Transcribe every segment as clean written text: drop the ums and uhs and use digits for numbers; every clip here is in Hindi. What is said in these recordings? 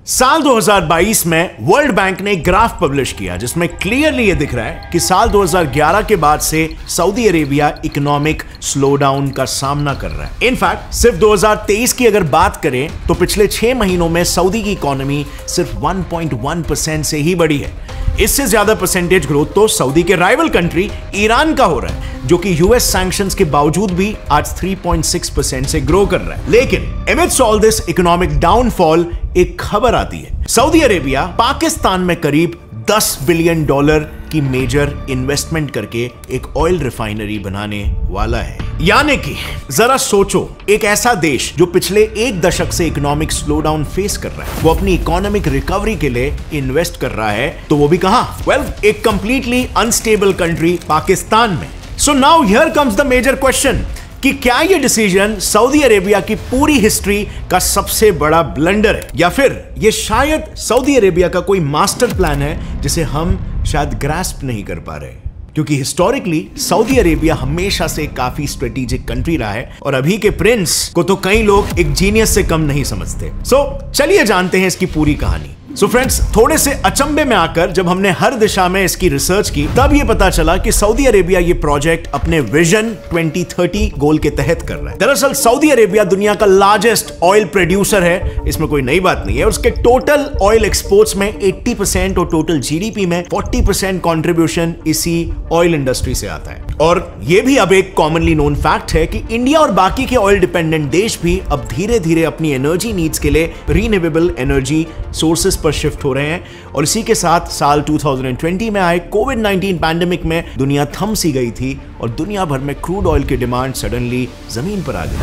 साल 2022 में वर्ल्ड बैंक ने एक ग्राफ पब्लिश किया जिसमें क्लियरली ये दिख रहा है कि साल 2011 के बाद से सऊदी अरेबिया इकोनॉमिक स्लोडाउन का सामना कर रहा है। इनफैक्ट सिर्फ 2023 की अगर बात करें तो पिछले 6 महीनों में सऊदी की इकोनॉमी सिर्फ 1.1% से ही बढ़ी है। इससे ज्यादा परसेंटेज ग्रोथ तो सऊदी के राइवल कंट्री ईरान का हो रहा है, जो कि यूएस सैंक्शंस के बावजूद भी आज 3.6% से ग्रो कर रहा है। लेकिन amidst all this economic downfall एक खबर आती है। सऊदी अरेबिया पाकिस्तान में करीब $10 बिलियन की मेजर इन्वेस्टमेंट करके एक ऑयल रिफाइनरी बनाने वाला है। यानी कि जरा सोचो, एक ऐसा देश जो पिछले 1 दशक से इकोनॉमिक स्लोडाउन फेस कर रहा है, वो अपनी इकोनॉमिक रिकवरी के लिए इन्वेस्ट कर रहा है, तो वो भी कहां? वेल, एक कंप्लीटली अनस्टेबल कंट्री पाकिस्तान में। So now here comes the major question कि क्या यह डिसीजन सऊदी अरेबिया की पूरी हिस्ट्री का सबसे बड़ा ब्लंडर है, या फिर यह शायद सऊदी अरेबिया का कोई मास्टर प्लान है जिसे हम शायद ग्रास्प नहीं कर पा रहे। क्योंकि हिस्टोरिकली सऊदी अरेबिया हमेशा से काफी स्ट्रेटेजिक कंट्री रहा है और अभी के प्रिंस को तो कई लोग एक जीनियस से कम नहीं समझते। सो चलिए जानते हैं इसकी पूरी कहानी। सो फ्रेंड्स, थोड़े से अचंभे में आकर जब हमने हर दिशा में इसकी रिसर्च की, तब यह पता चला कि सऊदी अरेबिया ये प्रोजेक्ट अपने विजन 2030 गोल के तहत कर रहा है। दरअसल सऊदी अरेबिया दुनिया का लार्जेस्ट ऑयल प्रोड्यूसर है, इसमें कोई नई बात नहीं है। उसके टोटल ऑयल एक्सपोर्ट्स में 80% और टोटल जीडीपी में 40% कंट्रीब्यूशन इसी ऑयल इंडस्ट्री से आता है। और यह भी अब एक कॉमनली नोन फैक्ट है कि इंडिया और बाकी के ऑयल डिपेंडेंट देश भी अब धीरे धीरे अपनी एनर्जी नीड्स के लिए रिन्यूएबल एनर्जी सोर्सेस पर शिफ्ट हो रहे हैं। और इसी के साथ साल 2020 में आए कोविड-19 पैंडेमिक में दुनिया थम सी गई थी और दुनिया भर में क्रूड ऑयल की डिमांड सडनली जमीन पर आ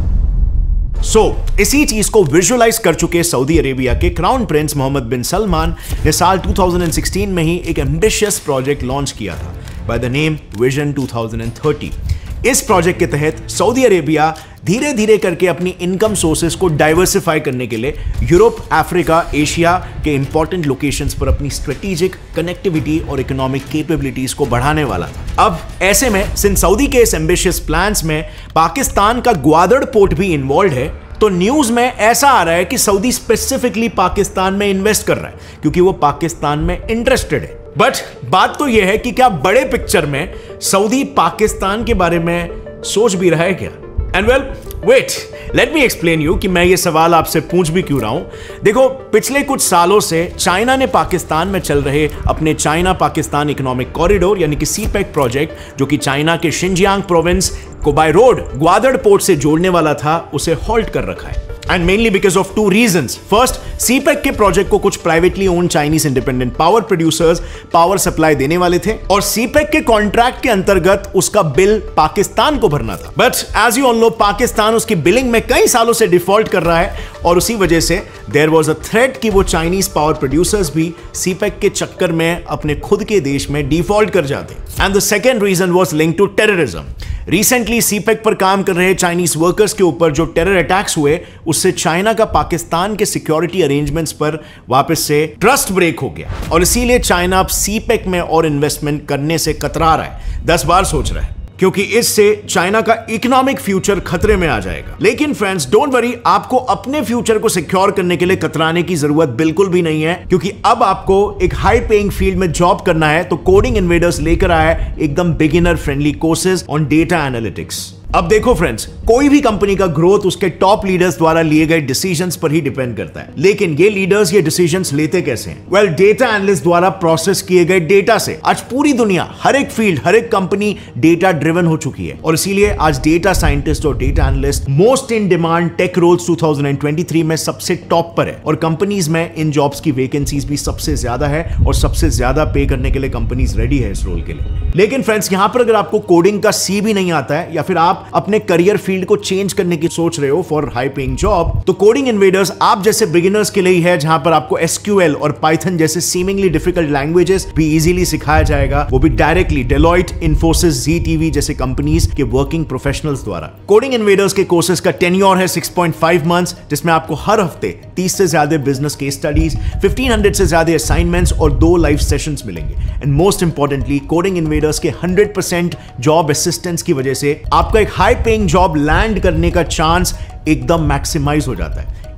गई। इसी चीज को विजुअलाइज कर चुके सऊदी अरेबिया के crown prince Mohammed bin Salman ने साल 2016 में ही एक एम्बिशियस प्रोजेक्ट लॉन्च किया था बाय द नेम विजन 2030। इस प्रोजेक्ट के तहत सऊदी अरेबिया धीरे धीरे करके अपनी इनकम सोर्सेज को डाइवर्सिफाई करने के लिए यूरोप, अफ्रीका, एशिया के इंपॉर्टेंट लोकेशंस पर अपनी स्ट्रेटेजिक कनेक्टिविटी और इकोनॉमिक कैपेबिलिटीज को बढ़ाने वाला था। अब ऐसे में सिंस सऊदी के इस एम्बिशियस प्लान्स में पाकिस्तान का ग्वादर पोर्ट भी इन्वॉल्व है, तो न्यूज में ऐसा आ रहा है कि सऊदी स्पेसिफिकली पाकिस्तान में इन्वेस्ट कर रहा है क्योंकि वो पाकिस्तान में इंटरेस्टेड है। बट बात तो यह है कि क्या बड़े पिक्चर में सऊदी पाकिस्तान के बारे में सोच भी रहा है क्या? And well, wait, let me explain you कि मैं ये सवाल आपसे पूछ भी क्यों रहा हूं। देखो, पिछले कुछ सालों से चाइना ने पाकिस्तान में चल रहे अपने चाइना पाकिस्तान इकोनॉमिक कॉरिडोर यानी कि सीपेक प्रोजेक्ट, जो कि चाइना के शिनजियांग प्रोविंस को बाय रोड ग्वादर पोर्ट से जोड़ने वाला था, उसे हॉल्ट कर रखा है। And mainly because of 2 reasons. First, CPEC के प्रोजेक्ट को कुछ privately owned Chinese independent power producers power supply देने वाले थे और सीपेक के कॉन्ट्रैक्ट के अंतर्गत उसका बिल पाकिस्तान को भरना था। But as you all know, Pakistan उसकी बिलिंग में कई सालों से डिफॉल्ट कर रहा है और उसी वजह से देयर वाज अ थ्रेट कि वो चाइनीज पावर प्रोड्यूसर्स भी सीपेक के चक्कर में अपने खुद के देश में डिफॉल्ट कर जाते। And the second reason was linked to terrorism. Recently CPEC पर काम कर रहे चाइनीज वर्कर्स के ऊपर जो टेरर अटैक्स हुए, उससे चाइना का पाकिस्तान के सिक्योरिटी अरेंजमेंट्स पर वापस से ट्रस्ट ब्रेक हो गया और इसीलिए चाइना अब सीपेक में और इन्वेस्टमेंट करने से कतरा रहा है, 10 बार सोच रहा है, क्योंकि इससे चाइना का इकोनॉमिक फ्यूचर खतरे में आ जाएगा। लेकिन फ्रेंड्स, डोंट वरी, आपको अपने फ्यूचर को सिक्योर करने के लिए कतराने की जरूरत बिल्कुल भी नहीं है, क्योंकि अब आपको एक हाई पेइंग फील्ड में जॉब करना है तो कोडिंग इन्वेडर्स लेकर आया है एकदम beginner friendly courses on data analytics. अब देखो फ्रेंड्स, कोई भी कंपनी का ग्रोथ उसके टॉप लीडर्स द्वारा लिए गए डिसीजंस पर ही डिपेंड करता है। लेकिन ये लीडर्स ये डिसीजंस लेते कैसे हैं? वेल, डेटा एनालिस्ट द्वारा प्रोसेस किए गए डेटा से। आज पूरी दुनिया, हर एक फील्ड, हर एक कंपनी डेटा ड्रिवन हो चुकी है और इसीलिए आज डेटा साइंटिस्ट और data analyst most in demand tech roles 2023 में सबसे टॉप पर है और कंपनीज में इन जॉब्स की वैकेंसीज भी सबसे ज्यादा है और सबसे ज्यादा पे करने के लिए कंपनीज रेडी है इस रोल के लिए। लेकिन फ्रेंड्स, यहां पर अगर आपको कोडिंग का सी भी नहीं आता है या फिर आप अपने करियर फील्ड को चेंज करने की सोच रहे हो फॉर हाई पेइंग जॉब, तो कोडिंग इन्वेडर्स आप जैसे बिगिनर्स के लिए ही है, जहां पर आपको एसक्यूएल और पाइथन जैसे सीमिंगली डिफिकल्ट लैंग्वेजेस भी इजीली सिखाया जाएगा, वो भी डायरेक्टली डेलॉइट, इन्फोसिस, ZTV जैसे कंपनीज के वर्किंग प्रोफेशनल्स द्वारा। कोडिंग इन्वेडर्स के कोर्सेज का टेन्योर है 6.5 मंथ्स, जिसमें आपको हर हफ्ते 30 से ज्यादा बिजनेस केस स्टडीज, 1500 से ज्यादा असाइनमेंट्स और 2 लाइव सेशंस मिलेंगे। And most importantly, coding invaders के 100% जॉब असिस्टेंस की वजह से आपका एक हाई पेइंग जॉब लैंड करने का चांस एकदम मैक्सिमाइज हो जाता है।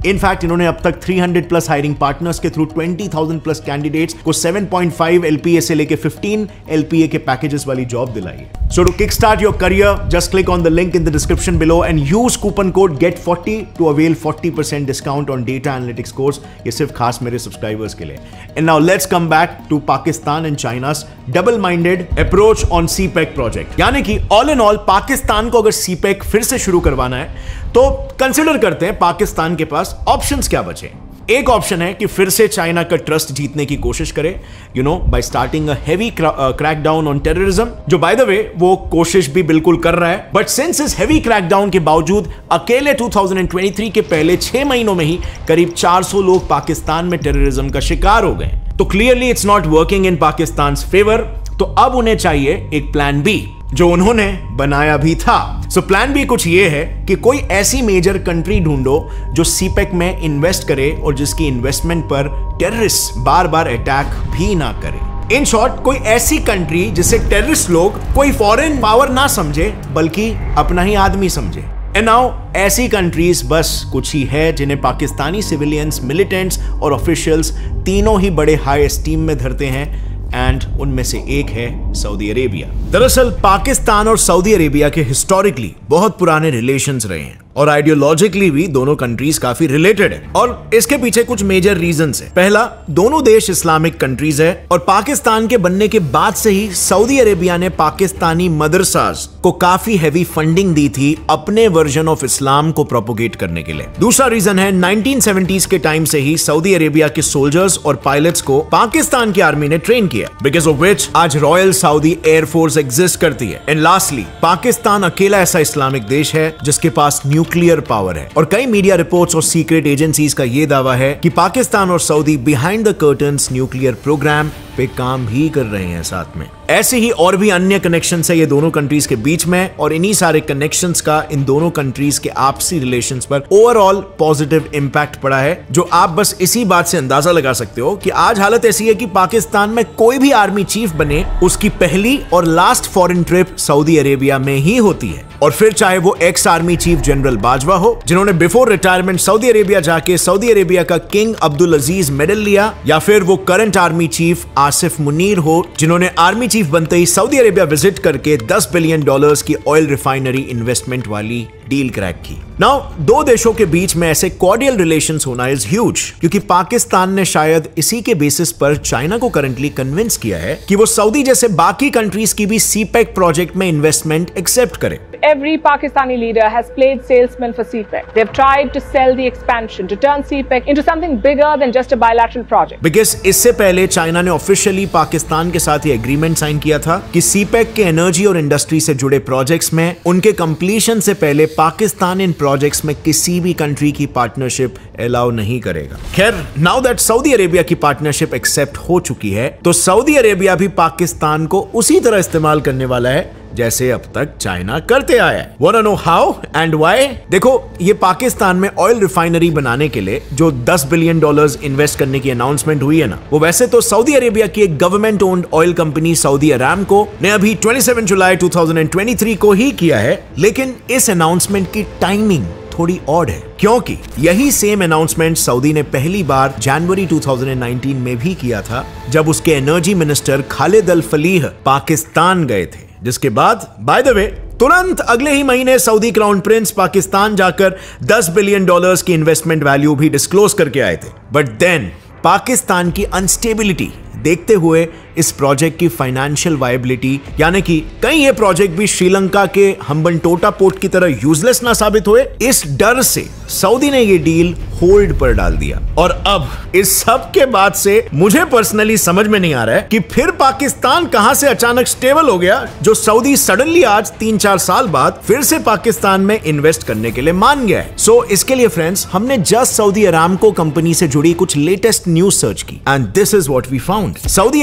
इनफैक्ट इन्होंने अब तक 300 प्लस हायरिंग पार्टनर्स के थ्रू 20,000 प्लस कैंडिडेट्स को 7.5 LPA से लेके 15 LPA के पैकेजेस वाली जॉब दिलाई है। So to kickstart your career, just click on the link in the description below and use coupon code GET40 to avail 40% discount on data analytics course. ये सिर्फ खास मेरे सब्सक्राइबर्स के लिए। And now let's come back to Pakistan and China's double-minded approach on CPEC project. यानी कि all in all पाकिस्तान को अगर CPEC फिर से शुरू करवाना है तो कंसिडर करते हैं पाकिस्तान के पास ऑप्शंस क्या बचे। एक ऑप्शन है कि फिर से चाइना का ट्रस्ट जीतने की कोशिश करे, by starting a heavy crackdown on terrorism, जो बाय द वे वो कोशिश भी बिल्कुल कर रहा है। बट सिंस इस हेवी क्रैकडाउन के बावजूद अकेले 2023 के पहले 6 महीनों में ही करीब 400 लोग पाकिस्तान में टेररिज्म का शिकार हो गए, तो clearly it's not working in Pakistan favour. तो अब उन्हें चाहिए एक प्लान बी, जो उन्होंने बनाया भी था। सो प्लान बी कुछ ये है कि कोई ऐसी मेजर कंट्री ढूंढो जो सीपेक में इन्वेस्ट करे और जिसकी इन्वेस्टमेंट पर टेररिस्ट बार बार अटैक भी ना करे। इन शॉर्ट, कोई ऐसी कंट्री जिसे टेररिस्ट लोग कोई फॉरेन पावर ना समझे बल्कि अपना ही आदमी समझे। एंड नाउ ऐसी कंट्रीज बस कुछ ही है जिन्हें पाकिस्तानी सिविलियंस, मिलिटेंट्स और ऑफिशियल्स तीनों ही बड़े हाई एस्टीम में धरते हैं, एंड उनमें से एक है सऊदी अरेबिया। दरअसल पाकिस्तान और सऊदी अरेबिया के हिस्टोरिकली बहुत पुराने रिलेशंस रहे हैं और आइडियोलॉजिकली भी दोनों कंट्रीज काफी रिलेटेड है, और इसके पीछे कुछ मेजर रीजंस है। पहला, दोनों देश इस्लामिक कंट्रीज है और पाकिस्तान के बनने के बाद से ही सऊदी अरेबिया ने पाकिस्तानी मदरसास को काफी हैवी फंडिंग दी थी अपने वर्जन ऑफ इस्लाम को प्रोपोगेट करने के लिए। दूसरा रीजन है 1970s के टाइम से ही सऊदी अरेबिया के सोल्जर्स और पायलट्स को पाकिस्तान की आर्मी ने ट्रेन किया, बिकॉज ऑफ विच आज रॉयल सऊदी एयरफोर्स एग्जिस्ट करती है। एंड लास्टली, पाकिस्तान अकेला ऐसा इस्लामिक देश है जिसके पास न्यूक्लियर पावर है, और कई मीडिया रिपोर्ट्स और सीक्रेट एजेंसीज का यह दावा है कि पाकिस्तान और Saudi behind the curtains nuclear programme पे काम भी कर रहे हैं साथ में। ऐसे ही और भी अन्य कनेक्शंस है ये दोनों कंट्रीज के बीच में, और इन्हीं सारे कनेक्शंस का इन दोनों कंट्रीज के आपसी रिलेशंस पर ओवरऑल पॉजिटिव इंपैक्ट पड़ा है, जो आप बस इसी बात से अंदाजा लगा सकते हो कि आज हालत ऐसी है कि पाकिस्तान में कोई भी आर्मी चीफ बने उसकी पहली और last foreign trip Saudi Arabia में ही होती है। और फिर चाहे वो ex army chief general Bajwa हो, जिन्होंने बिफोर रिटायरमेंट सऊदी अरेबिया जाके सऊदी अरेबिया का किंग अब्दुल अजीज मेडल लिया, या फिर वो current army chief Asif Munir हो, जिन्होंने आर्मी चीफ बनते ही सऊदी अरेबिया विजिट करके $10 बिलियन की ऑयल रिफाइनरी इन्वेस्टमेंट वाली डील क्रैक की। नाउ, दो देशों के बीच में ऐसे कॉर्डियल रिलेशंस होना इज ह्यूज, क्योंकि पाकिस्तान ने शायद इसी के बेसिस पर चाइना को करंटली कन्विंस किया है कि वो सऊदी जैसे बाकी कंट्रीज की भी सीपेक प्रोजेक्ट में इन्वेस्टमेंट एक्सेप्ट करे। Every Pakistani leader has played salesman for CPEC. They've tried to sell the expansion, to turn CPEC into something bigger than just a bilateral project. Because इससे पहले चाइना ने ऑफिशियली पाकिस्तान के साथ ये एग्रीमेंट साइन किया था कि सीपेक के एनर्जी और इंडस्ट्री से जुड़े प्रोजेक्ट्स में उनके कंप्लीशन से पहले पाकिस्तान इन प्रोजेक्ट्स में किसी भी कंट्री की पार्टनरशिप अलाउ नहीं करेगा। खैर, नाउ दैट सऊदी अरेबिया की पार्टनरशिप एक्सेप्ट हो चुकी है, तो सऊदी अरेबिया भी पाकिस्तान को उसी तरह इस्तेमाल करने वाला है जैसे अब तक चाइना करते आया है। Wanna know how and why? देखो, ये पाकिस्तान में ऑयल रिफाइनरी बनाने के लिए जो $10 बिलियन इन्वेस्ट करने की अनाउंसमेंट हुई है ना, वो वैसे तो सऊदी अरेबिया की एक government owned oil company Saudi Aramco ने अभी 27 जुलाई 2023 को ही किया है, लेकिन इस अनाउंसमेंट की टाइमिंग थोड़ी ऑड है, क्योंकि यही सेम अनाउंसमेंट सऊदी ने पहली बार जनवरी 2019 में भी किया था, जब उसके energy minister Khalid Al Falih Pakistan गए थे, जिसके बाद बाय द वे तुरंत अगले ही महीने सऊदी क्राउन प्रिंस पाकिस्तान जाकर $10 बिलियन की इन्वेस्टमेंट वैल्यू भी डिस्क्लोज करके आए थे। बट देन पाकिस्तान की अनस्टेबिलिटी देखते हुए इस प्रोजेक्ट की फाइनेंशियल वायबिलिटी, यानी कि कहीं ये प्रोजेक्ट भी श्रीलंका के हम्बनटोटा पोर्ट की तरह यूजलेस ना साबित हुए, इस डर से सऊदी ने ये डील होल्ड पर डाल दिया। और अब इस सब के बाद से मुझे पर्सनली समझ में नहीं आ रहा है कि फिर पाकिस्तान कहां से अचानक स्टेबल हो गया, जो सऊदी सडनली आज 3-4 साल बाद फिर से पाकिस्तान में इन्वेस्ट करने के लिए मान गया है। सो इसके लिए फ्रेंड्स, हमने जस्ट सऊदी अरामको कंपनी से जुड़ी कुछ लेटेस्ट न्यूज सर्च की, and this is what we found. Saudi Aramco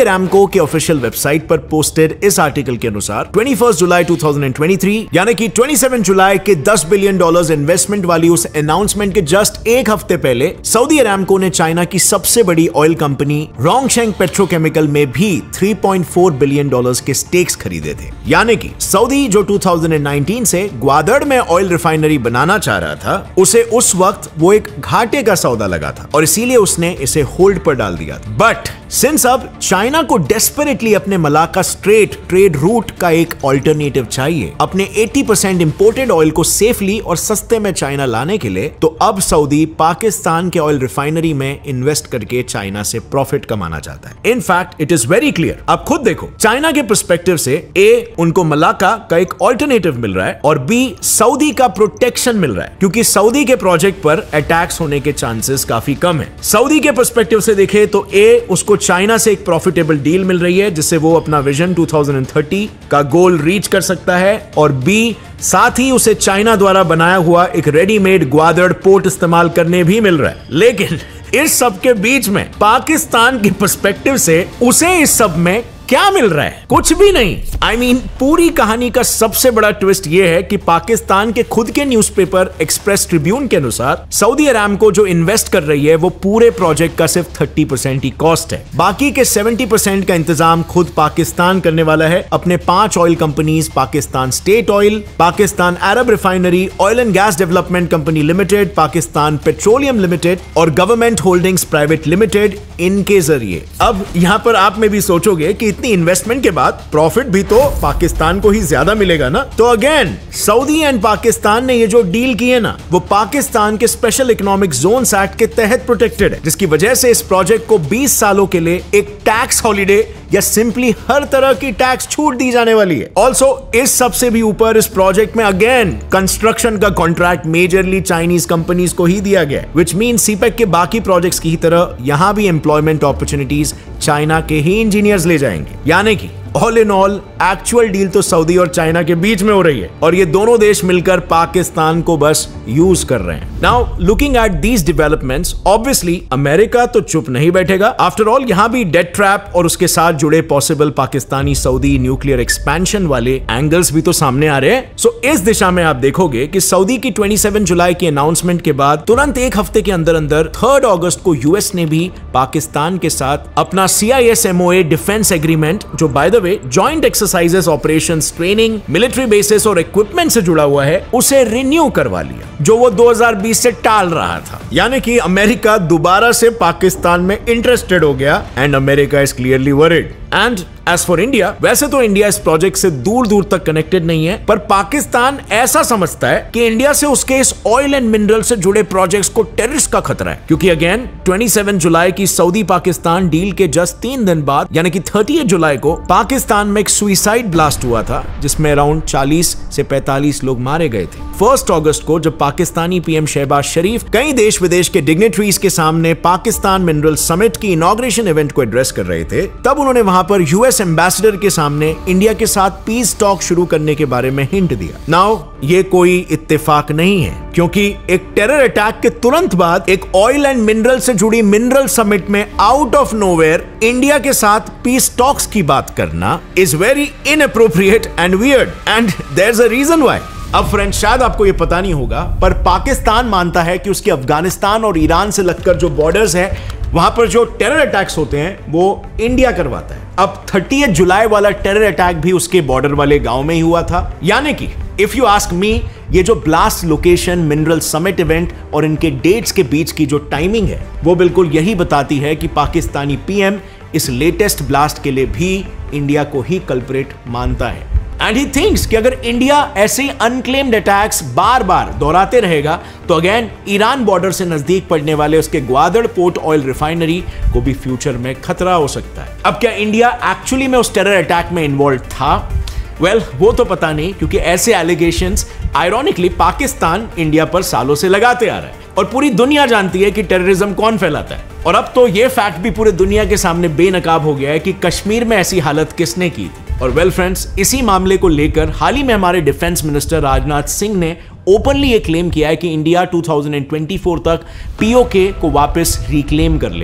CEO के ऑफिशियल वेबसाइट पर पोस्टेड इस आर्टिकल के अनुसार 21 जुलाई 2023 यानी कि 27 जुलाई के $10 बिलियन इन्वेस्टमेंट वाली उस अनाउंसमेंट के जस्ट एक हफ्ते पहले सऊदी अरामको ने चाइना की सबसे बड़ी ऑयल कंपनी रोंगशेंग पेट्रोकेमिकल में भी $3.4 बिलियन के स्टेक्स खरीदे थे। यानी कि सऊदी जो 2019 से ग्वादर में ऑयल रिफाइनरी बनाना चाह रहा था, उसे उस वक्त वो एक घाटे का सौदा लगा था और इसीलिए उसने इसे होल्ड पर डाल दिया था। बट सिंस अब चाइना को डेस्परेटली अपने मलाक्का स्ट्रेट ट्रेड रूट का एक ऑल्टरनेटिव चाहिए अपने 80% इंपोर्टेड ऑयल को सेफली और सस्ते में चाइना लाने के लिए, तो अब सऊदी पाकिस्तान के ऑयल रिफाइनरी में इन्वेस्ट करके चाइना से प्रॉफिट कमाना चाहता है। In fact it is very clear. अब खुद देखो, चाइना के पर्सपेक्टिव से ए उनको मलाक्का का एक ऑल्टरनेटिव मिल रहा है और बी सऊदी का प्रोटेक्शन मिल रहा है, क्योंकि सऊदी के प्रोजेक्ट पर अटैक्स होने के चांसेस काफी कम है। सऊदी के पर्सपेक्टिव से देखे तो ए उसको चाइना से एक प्रॉफिटेबल डील मिल रही है जिससे वो अपना विजन 2030 का गोल रीच कर सकता है, और बी साथ ही उसे चाइना द्वारा बनाया हुआ एक रेडीमेड ग्वादर पोर्ट इस्तेमाल करने भी मिल रहा है। लेकिन इस सब के बीच में पाकिस्तान के पर्सपेक्टिव से उसे इस सब में क्या मिल रहा है? कुछ भी नहीं। I mean, पूरी कहानी का सबसे बड़ा ट्विस्ट यह है कि पाकिस्तान के खुद के न्यूज़पेपर एक्सप्रेस ट्रिब्यून के अनुसार सऊदी अरामको जो इन्वेस्ट कर रही है वो पूरे प्रोजेक्ट का सिर्फ 30% ही कॉस्ट है। बाकी के 70% का इंतजाम खुद पाकिस्तान करने वाला है अपने 5 oil companies, Pakistan state oil, Pakistan Arab refinery, oil and gas development company limited, Pakistan petroleum limited और गवर्नमेंट होल्डिंग्स प्राइवेट लिमिटेड, इनके जरिए। अब यहां पर आप में भी सोचोगे कि इतनी इन्वेस्टमेंट के बाद प्रॉफिट भी तो पाकिस्तान को ही ज्यादा मिलेगा ना। तो अगेन सऊदी एंड पाकिस्तान ने ये जो डील की है ना, वो पाकिस्तान के स्पेशल इकोनॉमिक जोन्स एक्ट के तहत प्रोटेक्टेड है, जिसकी वजह से इस प्रोजेक्ट को 20 सालों के लिए एक टैक्स हॉलिडे या सिंपली हर तरह की टैक्स छूट दी जाने वाली है। ऑल्सो इस सबसे भी ऊपर इस प्रोजेक्ट में अगेन कंस्ट्रक्शन का कॉन्ट्रैक्ट मेजरली चाइनीज कंपनीज को ही दिया गया, विच मीन सीपेक के बाकी प्रोजेक्ट्स की तरह यहां भी एम्प्लॉयमेंट अपॉर्चुनिटीज चाइना के ही इंजीनियर्स ले जाएंगे। यानी कि all in all actual deal तो सऊदी और चाइना के बीच में हो रही है और ये दोनों देश मिलकर पाकिस्तान को बस यूज कर रहे हैं। Now looking at these developments, obviously America तो चुप नहीं बैठेगा। आफ्टर ऑल यहां भी डेट ट्रैप और उसके साथ जुड़े possible Pakistani Saudi nuclear expansion वाले एंगल्स भी तो सामने आ रहे हैं। सो इस दिशा में आप देखोगे कि सऊदी की 27 जुलाई की अनाउंसमेंट के बाद तुरंत एक हफ्ते के अंदर अंदर 3 अगस्त को यूएस ने भी पाकिस्तान के साथ अपना CISMOA डिफेंस एग्रीमेंट, जो by the way joint exercises, operations, training, military bases और इक्विपमेंट से जुड़ा हुआ है, उसे रिन्यू करवा लिया, जो वो 2020 से टाल रहा था। यानी कि अमेरिका दोबारा से पाकिस्तान में इंटरेस्टेड हो गया and America is clearly worried. And as for India, वैसे तो इंडिया इस प्रोजेक्ट से दूर दूर तक कनेक्टेड नहीं है, पर पाकिस्तान ऐसा समझता है कि इंडिया से उसके इस ऑयल एंड मिनरल से जुड़े प्रोजेक्ट्स को टेररिस्ट का खतरा है, क्योंकि अगेन 27 जुलाई की सऊदी पाकिस्तान डील के जस्ट 3 दिन बाद यानी कि 30 जुलाई को पाकिस्तान में एक सुइसाइड ब्लास्ट हुआ था जिसमें अराउंड 40 से 45 लोग मारे गए थे। 1 अगस्त को जब पाकिस्तानी पीएम शहबाज शरीफ कई देश विदेश के डिग्निटरीज के सामने पाकिस्तान मिनरल समिट की इनॉग्रेशन इवेंट को एड्रेस कर रहे थे, तब उन्होंने वहां पर यूएस एम्बेसडर के सामने इंडिया के साथ पीस टॉक शुरू करने के बारे में हिंट दिया। नाउ ये कोई इत्तेफाक नहीं है, क्योंकि एक टेरर अटैक के तुरंत बाद एक ऑयल एंड मिनरल से जुड़ी मिनरल समिट में आउट ऑफ नोवेयर इंडिया के साथ पीस टॉक्स की बात करना is very inappropriate and weird, and there is a reason why. अब फ्रेंड्स, शायद आपको यह पता नहीं होगा, पर पाकिस्तान मानता है कि उसके अफगानिस्तान और ईरान से लगकर जो बॉर्डर्स है, वहां पर जो टेरर अटैक्स होते हैं वो इंडिया करवाता है। अब 30 जुलाई वाला टेरर अटैक भी उसके बॉर्डर वाले गांव में ही हुआ था। यानी कि इफ यू आस्क मी, ये जो blast location, mineral summit event और इनके डेट्स के बीच की जो टाइमिंग है, वो बिल्कुल यही बताती है कि पाकिस्तानी पीएम इस लेटेस्ट ब्लास्ट के लिए भी इंडिया को ही कल्प्रेट मानता है। एंड ही थिंक्स कि अगर इंडिया ऐसे अनक्लेम्ड अटैक्स बार बार दोहराते रहेगा तो अगेन ईरान बॉर्डर से नजदीक पड़ने वाले उसके ग्वादर पोर्ट ऑयल रिफाइनरी को भी फ्यूचर में खतरा हो सकता है। अब क्या इंडिया एक्चुअली में उस टेरर अटैक में इन्वॉल्व था? वेल, वो तो पता नहीं, क्योंकि ऐसे एलिगेशंस आयरॉनिकली पाकिस्तान इंडिया पर सालों से लगाते आ रहा है और पूरी दुनिया जानती है कि टेररिज्म कौन फैलाता है। और अब तो ये फैक्ट भी पूरे दुनिया के सामने बेनकाब हो गया है कि कश्मीर में ऐसी हालत किसने की थी। और वेल फ्रेंड्स, इसी मामले को लेकर हाल ही में हमारे डिफेंस मिनिस्टर राजनाथ सिंह ने ओपनली ये क्लेम किया है कि इंडिया 2024 तक पीओके को वापस रिक्लेम कर लेगा।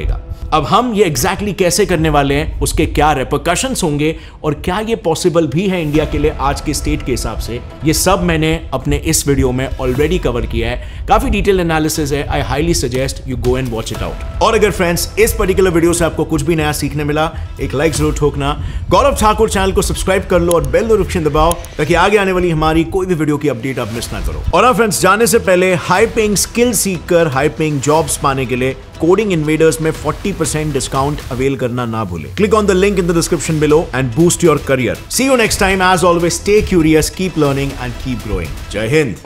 अब हम ये एग्जैक्टली कैसे करने वाले हैं, उसके क्या रिपरकशंस होंगे और क्या ये पॉसिबल भी है इंडिया के लिए आज के स्टेट के हिसाब से, ये सब मैंने अपने इस वीडियो में ऑलरेडी कवर किया है। काफी डिटेल एनालिसिस है। I highly suggest you go and watch it out. और अगर फ्रेंड्स इस पर्टिकुलर वीडियो से आपको कुछ भी नया सीखने मिला, एक लाइक जरूर ठोकना। गौरव ठाकुर चैनल को सब्सक्राइब कर लो और बेल नोटिफिकेशन दबाओ ताकि आगे आने वाली हमारी कोई भी वीडियो की अपडेट आप मिस ना करो। और हाँ फ्रेंड्स, जाने से पहले हाई पेइंग स्किल सीखकर हाई पेइंग जॉब्स पाने के लिए कोडिंग इन्वेडर्स में 40% डिस्काउंट अवेल करना ना भूलें। Click on the link in the description below and boost your career. See you next time. As always, stay curious, keep learning and keep growing. जय हिंद।